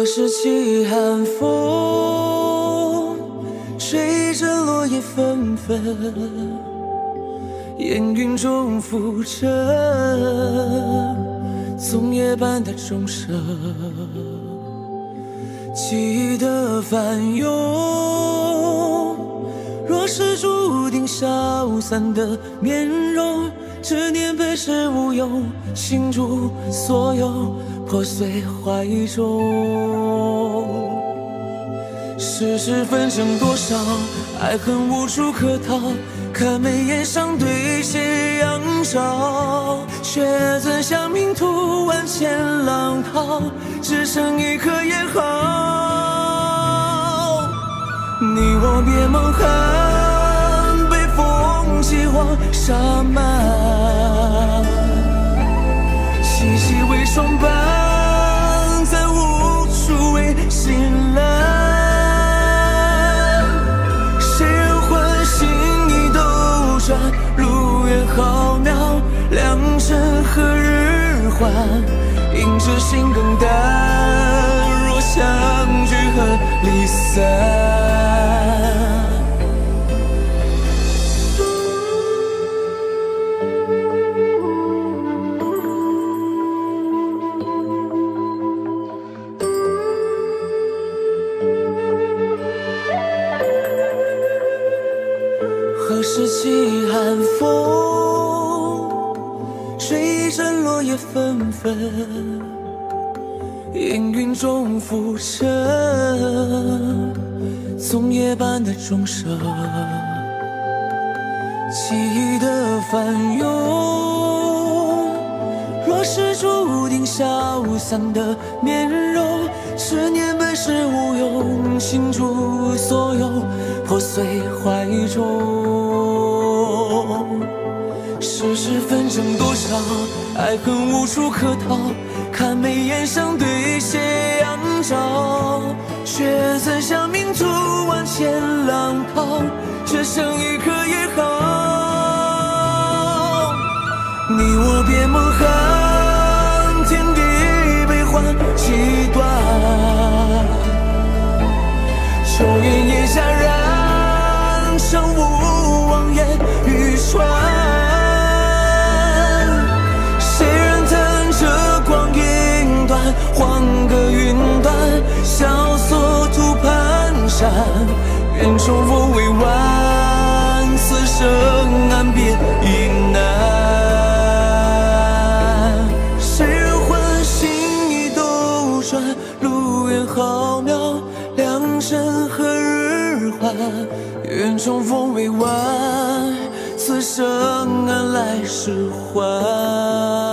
时起寒风，吹着落叶纷纷，烟云中浮沉，粽叶般的钟声，记忆的翻涌。若是注定消散的面容，执念被世无用，倾注所有破碎怀中。世事纷争多少，爱恨无处可逃，看眉眼上对斜阳照，却怎想命途万千浪涛，只剩一颗也好。你我别梦寒，被风击晃沙漫，细细为霜斑，再无处为心蓝。谁人唤醒你斗转，路远浩渺，良辰何日还？应知心更淡，若相聚何离散？何时起寒风，吹着落叶纷纷，烟云中浮沉，粽叶般的钟声，记忆的翻涌。若是注定消散的面容，执念本是无用，倾注所有破碎怀中。世事纷争多少，爱恨无处可逃，看眉眼上对斜阳照，却怎想命途万千浪涛，只剩一颗也好。你我别梦寒，天地悲欢几段，秋烟烟下燃，上无望烟雨传。谁人弹着光阴断，换个云端，萧索图蹒跚，愿重逢未晚，此生安别亦难。路远浩渺，良辰何日还？愿重逢未晚，此生安来世还。